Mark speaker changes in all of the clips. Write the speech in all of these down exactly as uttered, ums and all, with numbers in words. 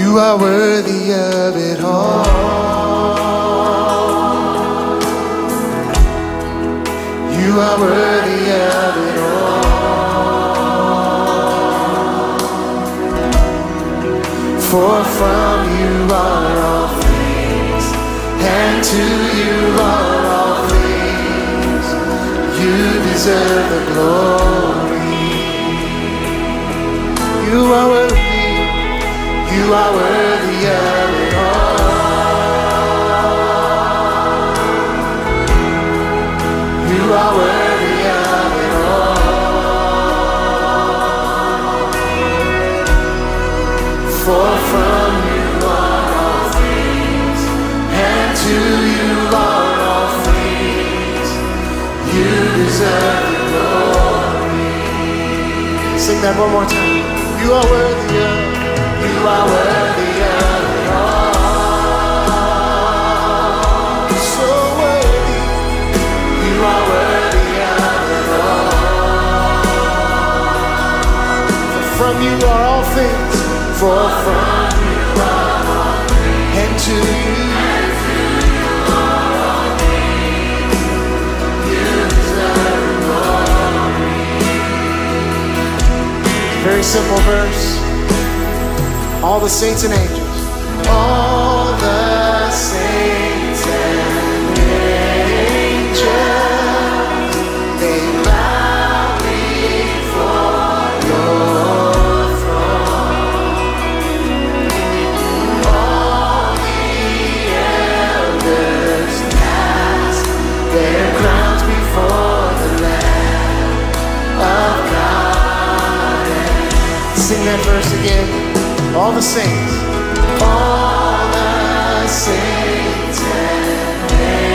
Speaker 1: You are worthy of it all. You are worthy of it all. For from you are all things, and to you are all things. You deserve the glory. You are worthy. You are worthy of it all. You are worthy of it all. For from you are all things, and to you are all things. You deserve the glory. Sing that one more time. You are worthy of. You are worthy of it all. So worthy. You are worthy of it all. For from you are all things. For from you are all things. And to you, and to you are all things. You deserve glory. Very simple verse. All the saints and angels, all the saints and angels, they bow before your throne. All the elders cast their crowns before the Lamb of God. And sing that verse again. All the saints, all the saints and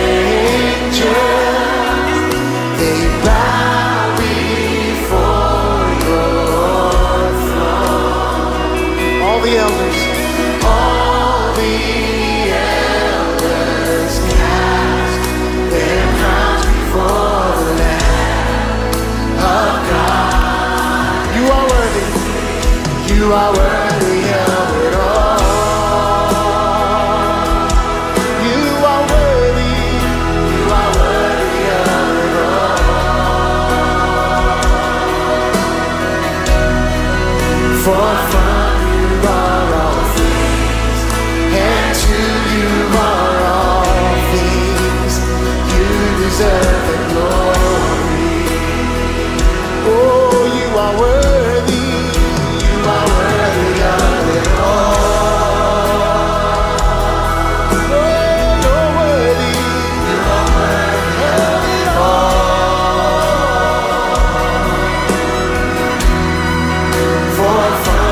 Speaker 1: angels, they bow before your throne. All the elders, all the elders cast their crowns before the Lamb of God. You are worthy. You are worthy. For from you are all things, and to you are all things. You deserve the glory. Oh, you are worthy. You are worthy of it all. Oh, you're worthy. You are worthy of it all. For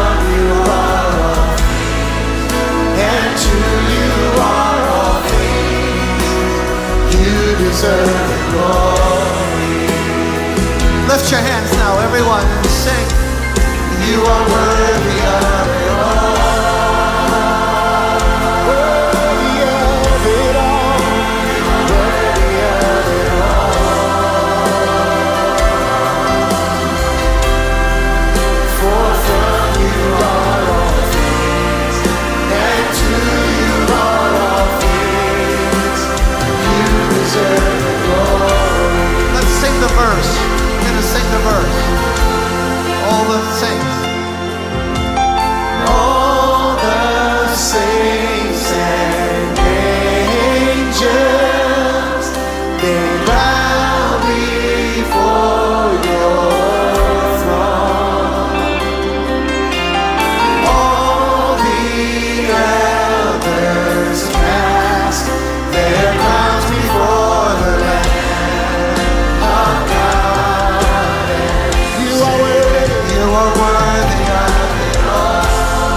Speaker 1: deserve the glory. Lift your hands now, everyone, and sing. You are worthy of it all. Worthy of it all. You are worthy of it all. For from you are all things, and to you are all things. You deserve. Sing the verse. We're going to sing the verse. All the saints. All the saints and angels, they bow before your throne. All the elders cast their crowns before the Lamb. You are worthy of it all.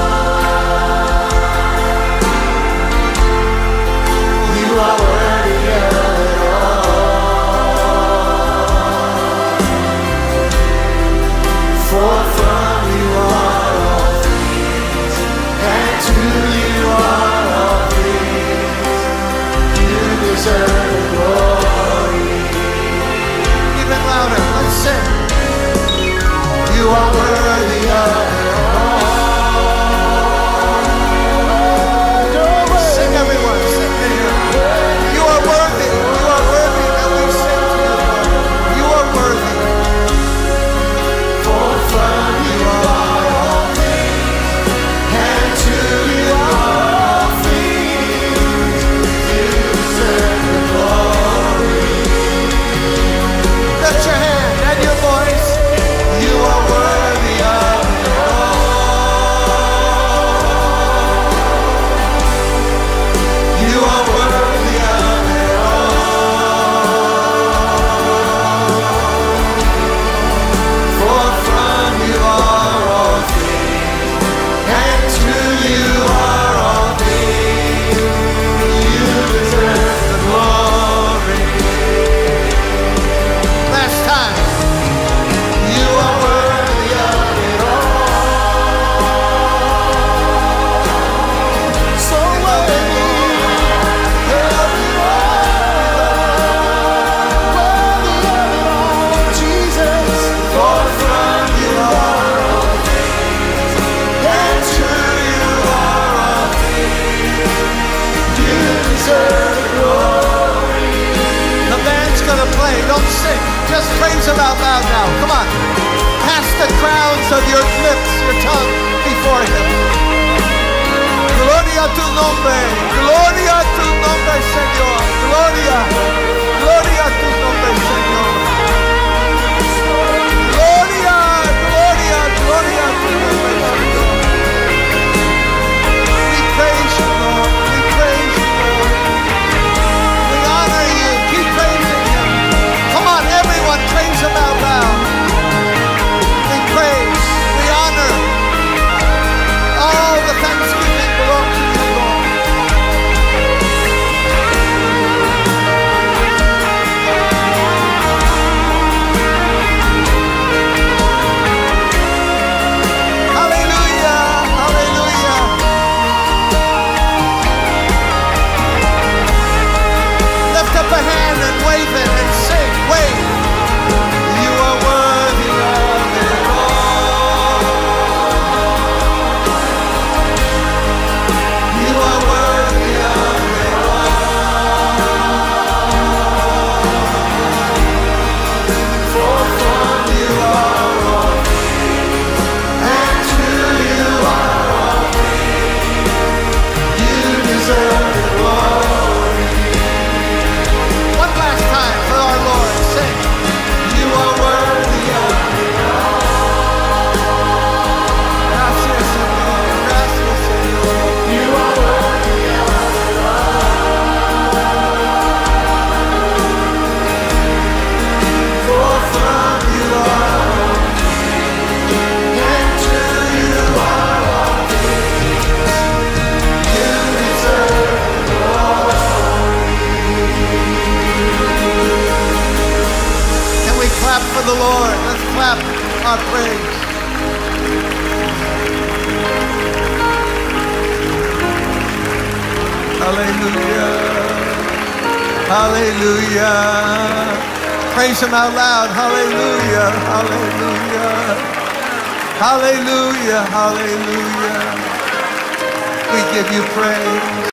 Speaker 1: You are worthy of it all. For from you are all things, and to you are all things. You deserve the glory. Even louder, let's sing. You are worthy of it all.
Speaker 2: of your lips, your tongue before him. Gloria a tu nombre, gloria a tu nombre, Señor. Gloria, gloria a tu nombre, Señor. Gloria, gloria, gloria a tu nombre, Señor. We praise you, Lord. We praise you, Lord. We honor you. Keep praising him. Come on, everyone, praise him out loud. We praise, we honor. All the thanksgiving belongs to you, Lord. Hallelujah, hallelujah. Lift up a hand and wave it and sing, wave. You are worthy of it all. You are worthy of it all. For from you are all things, and to you are all things. You deserve the glory. One last time for our Lord, sing. You are worthy of it all. Gracias, Señor. Gracias, Señor. You are worthy of it all. For from you are all things, and to you are all things. You deserve the glory. Can we clap for the Lord? Let's clap our praise. Hallelujah. Hallelujah. Praise him out loud. Hallelujah. Hallelujah. Hallelujah. Hallelujah. We give you praise.